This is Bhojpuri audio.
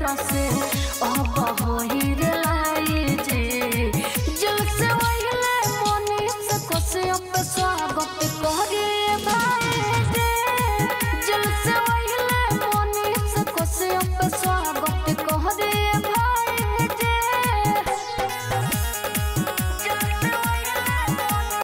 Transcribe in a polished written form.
से अब होई रे लाई जे जल से वहिले मोनी से कोसे पे स्वागत करे भाई जे जल से